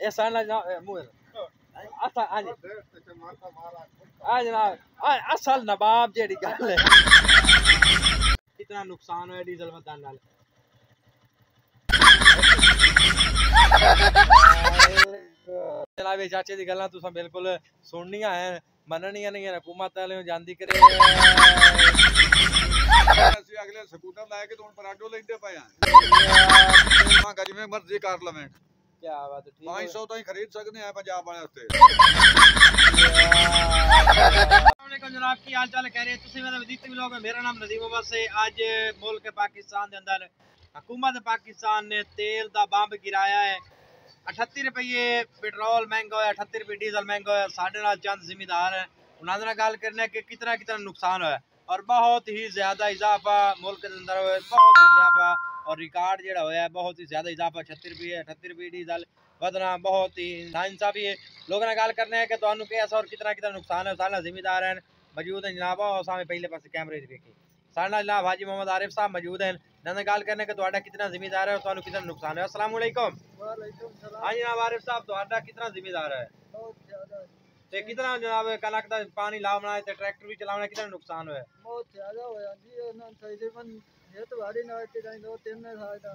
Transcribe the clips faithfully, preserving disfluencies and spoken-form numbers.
ये साना मुंह असा हां जी हां जनाब असल नवाब जेड़ी गल है कितना नुकसान होया डीजल वधन नाल जनाब चाचे दी गल्लां तुसां बिल्कुल सुननियां हैं मननियां नहीं हुकूमत वाले जांदी करे ਅਸੀਂ ਅਗਲੇ ਸਕੂਟਰ ਲੈ ਕੇ ਹੁਣ ਪਰਾਡੋ ਲੈਂਦੇ ਪਏ ਆ ਮੰਗਾ ਜਿਵੇਂ ਮਰਜ਼ੀ ਕਰ ਲਵੇਂ क्या बात है ठीक पाँच सौ तो ही खरीद सकते हैं पंजाब वाले हफ्ते जनाब की हाल चाल कह रहे तुसी मेरे वदीक व्लॉग में मेरा नाम नदीम अब्बास है आज मुल्क पाकिस्तान के अंदर हुकूमत पाकिस्तान ने तेल दा बंब गिराया है अठत्ती रुपये पेट्रोल महंगा है अठत्ती रुपये डीजल महंगा है साढ़े नाल चंद जिम्मेदार है उन्होंने नाल गल करने कि कितना कितना नुकसान है और बहुत ही ज्यादा इजाफा मुल्क के अंदर हुआ बहुत ही इजाफा और रिकॉर्ड जो होया बहुत ही ज्यादा इजाफा छत्ती रुपये अठत्ती रुपये डीजल बदना बहुत ही नाइंसाफी है लोगों ने गल करने कि तुहानू कैसा और कितना कितना नुकसान है सारे जिम्मेदार हैं मौजूद हैं जनाब और सामने पहले पास कैमरे देखी सारे जनाब हाजी मोहम्मद आरिफ साहब मौजूद हैं उन्होंने गल करने कि तुहाडा कितना जिम्मेदार है और तुहानू कितना नुकसान है अस्सलाम वालेकुम हाँ जनाब आरिफ साहब तुहाडा कितना जिम्मेदार है ते कितना जनाब कनक दा पानी लावना है ते ट्रैक्टर भी चलावना कितना नुकसान होया बहुत ज्यादा होया जी ना तकरीबन ये तो भारी ना ते दो तीन साल दा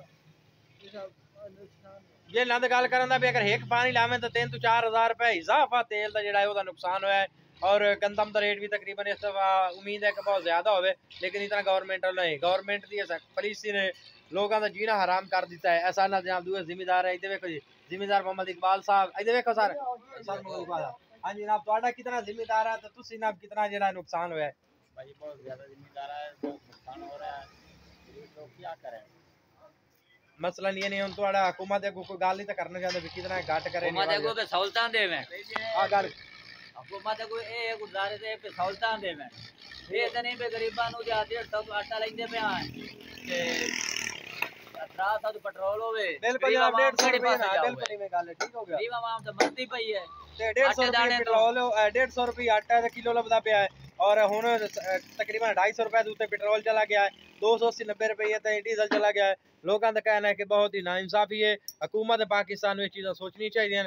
नुकसान ये नंद गल करन दा भी अगर एक पानी लावें तो तीन तो चार हजार रुपए इजाफा तेल दा जेड़ा है ओदा नुकसान होया है और गंदम दा रेट भी तकरीबन इस दफा उम्मीद है कि बहुत ज्यादा होवे लेकिन इतना गवर्नमेंट नहीं गवर्नमेंट दी पॉलिसी ने लोगों का जीना हराम कर दिता है ऐसा ना जनाब दूसरे जिम्मेदार है इधर देखो जी जिम्मेदार मोहम्मद इकबाल साहब इधर देखो सर सर मोहम्मद इकबाल हां जी जनाब ਤੁਹਾਡਾ कितना जिम्मेदार है तो तुसी जनाब कितना जेड़ा नुकसान होया है भाई बहुत ज्यादा जिम्मेदार है नुकसान हो रहा है तो क्या करें मसला ये नहीं हम थोड़ा हुकूमत को कोई गाल नहीं तो करना चाहते भी कितना घाट करे हुकूमत को पे सहूलतां देवे हां गल हुकूमत को ए गुजारे दे पे सहूलतां देवे ये तो नहीं पे गरीबां नु जा डेढ़ सौ आटा लेंदे पे आए ते अठारह सौ पेट्रोल होवे बिल्कुल जनाब डेढ़ सौ रुपए ना बिल्कुल ही में गल ठीक हो गया गरीब आवाम तो मरती पई है ते डेढ़ सौ रुपए पेट्रोल डेढ़ सौ रुपए आटा का किलो लबदा पे है और हुन तकरीबन ढाई सौ रुपए दूते पेट्रोल चला गया है दो सौ अस्सी नब्बे रुपये तक डीजल चला गया है लोगों का कहना है कि बहुत ही नाइंसाफी है हुकूमत पाकिस्तान में चीज़ें सोचनी चाहिए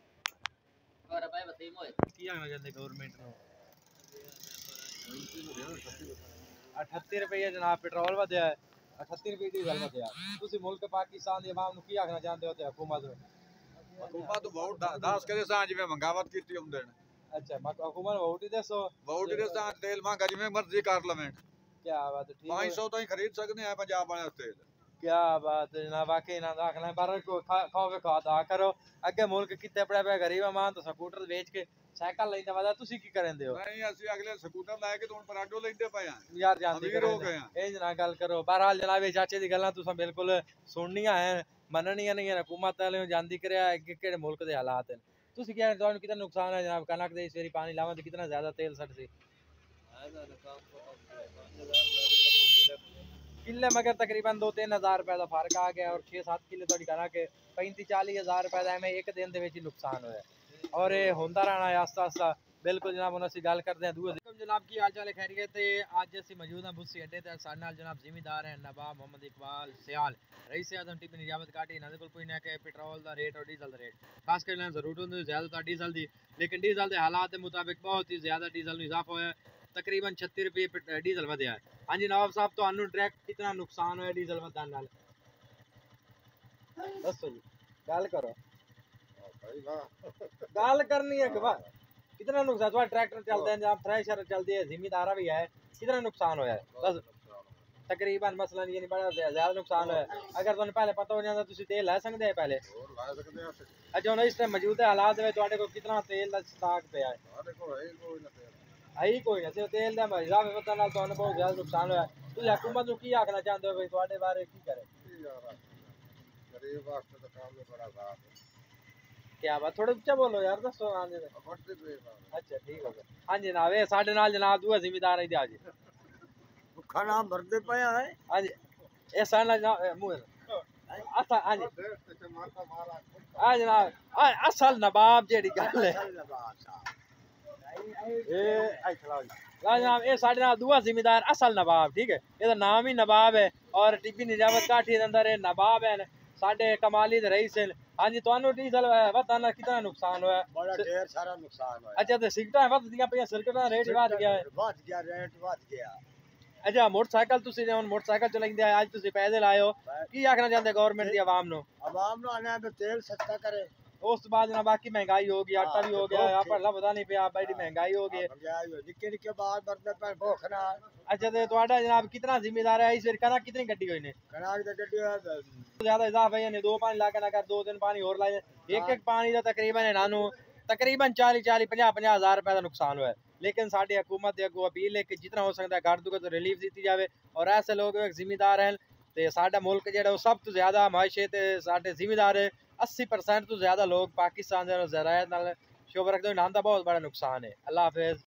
और भाई वसीम होए की आना चाहते गवर्नमेंट नु अठत्ती रुपये जनाब पेट्रोल वधया है अठत्ती रुपये डीजल वधया तुसी मुल्क पाकिस्तान दी आवाम नु की आखना चाहते हो ते हुकूमत हुकूमत वोट दास करे सा जिवें मंगावत कीती हुंदे ने अच्छा हुकूमत वोट ही दसो वोट दे सा तेल महंगा जिवें मर्जी कर लवें क्या बात है ठीक पाँच सौ तो ही खरीद सकते हैं पंजाब वाले हफ्ते क्या बात है जनाब वाकई ना आखना पर को खावे खाता करो अगे मुल्क कितने पड़े पे गरीब मान तो स्कूटर बेच के साइकिल लेंदा वदा तुसी की करंदे हो नहीं ਅਸੀਂ अगले स्कूटर ਲੈ ਕੇ ਹੁਣ ਪਰਾਡੋ ਲੈਂਦੇ ਪਏ ਆ यार जानते अमीर हो गए हैं ए जना गल करो बहरहाल जनाब चाचे दी गल्लां तुसां बिल्कुल सुननियां हैं मननियां नहीं हुकूमत वाले जानदी करया कि केड़े मुल्क दे हालात हैं तुसी क्या तुहानू कितना नुकसान है जनाब कनक दे इस बारी पानी लावां तो कितना ज्यादा तेल सड़ सी किले मगर तकरीबन दो तीन हजार रुपए का फर्क आ गया और छे सात किले थोड़ी कनक पैंती चाली हजार रुपए का एवं एक दिन दे विच नुकसान होया और ये होंदा रहना है आस्ता आस्ता बिल्कुल जनाब हुण असीं गल करदे हां दूए जनाब की हाल चाल है खैरियत है अज असीं मौजूद हां बुस्सी अड्डे ते साडे नाल जनाब जिम्मेदार हैं नवाब मोहम्मद इकबाल सियाल रईस आजम टिपी निजामत काटी इन्हां दे कोल पुछना कि पेट्रोल दा रेट और डीजल दा रेट खास कर जरूरत होंदी ज्यादातर डीजल दी लेकिन डीजल दे हालात के मुताबिक बहुत ही ज्यादा डीजल नूं इजाफा होया तकरीबन छत्ती रुपये डीजल वधया हाँ जी नवाब साहब तो ट्रैक कितना नुकसान होया डीजल वधन नाल दसो जी गल करो गल करनी है कि कितना नुकसान तुम्हारा ट्रैक्टर चलते हैं जहाँ थ्रेशर चलती है जिम्मेदारा भी है कितना नुकसान होया बस तकरीबन मसलन ये नहीं बड़ा ज्यादा नुकसान है अगर तुहानू पहले पता हो जाता तुसीं तेल लै सकदे हैं पहले अच्छा हुण इस टाइम मौजूदा हालात में तुहाडे कोल कितना तेल दा स्टॉक पिया है है ही कोई नहीं तेल दा इजाफे वधन नाल तुहानू बहुत ज्यादा नुकसान होया तुसीं हुकूमत नूं की आखना चाहते हो भाई तुहाडे बारे की करे गरीब वास्ते तो काम में बड़ा साथ क्या बात थोड़ा ऊंचा बोलो यार दसो आने दे अच्छा ठीक हो गया हां जी जनाब ए साडे नाल जनाब दूआ जिम्मेदार है आज भुखा नाम भरदे पया है हां जी ए साडा जनाब मुंह अच्छा हां जी हां जनाब असल नवाब जेड़ी गल है ए आई खलाओ ला जनाब ए साडे नाल दूआ जिम्मेदार असल नवाब ठीक है एदा नाम ही नवाब है और टिपी निजामत काठी दे अंदर ए नवाब है साडे कमाली दे रईस हैं। हां जी तुहानू डीजल वधा ना कितना नुकसान होया? बड़ा ढेर सारा नुकसान होया। अच्छा ते सिगरेटां वधदियां पईयां, सिगरेटां रेट वध गया है। वध गया, रेट वध गया। अच्छा मोटरसाइकिल तुसी हुन मोटरसाइकिल चलाइंदे आए, आज तुसी पैदल आए हो, की आखना चाहंदे गवर्नमेंट दी आवाम नु? आवाम नु आने पे तेल सस्ता करे। उस तो बाद जनाब बाकी महंगाई हो गई, आटा भी हो गया, यहाँ पर पता नहीं पिया बड़ी महंगाई हो गई। निक्के निक्के बाल बरदे पे भुख नाल। अच्छा ते तुहाडा जनाब कितना जिम्मेदार है इस बार कनक कितनी गड्डी होई ने? कनाक दे गड्डी ज्यादा इजाफा है ने दो पानी ला के ना कर दो दिन पानी और लाए, एक एक पानी दा तकरीबन इनानू तकरीबन चालीस चालीस पचास पचास हजार रुपए का नुकसान हुआ है। लेकिन साडी हुकूमत दे अगों अपील है कि जितना हो सकता है घर दुख तो रिलीफ दी जाए और ऐसे लोग जिम्मेदार हैं ते साडा मुल्क जेड़ा वो सब तो ज्यादा मायशे ते साडे जिम्मेदार है। अस्सी परसेंट तो ज्यादा लोग पाकिस्तान दे ज़रायत नाल शोभा रखदे, इन्हां दा बहुत बड़ा नुकसान है। अल्लाह हाफिज़।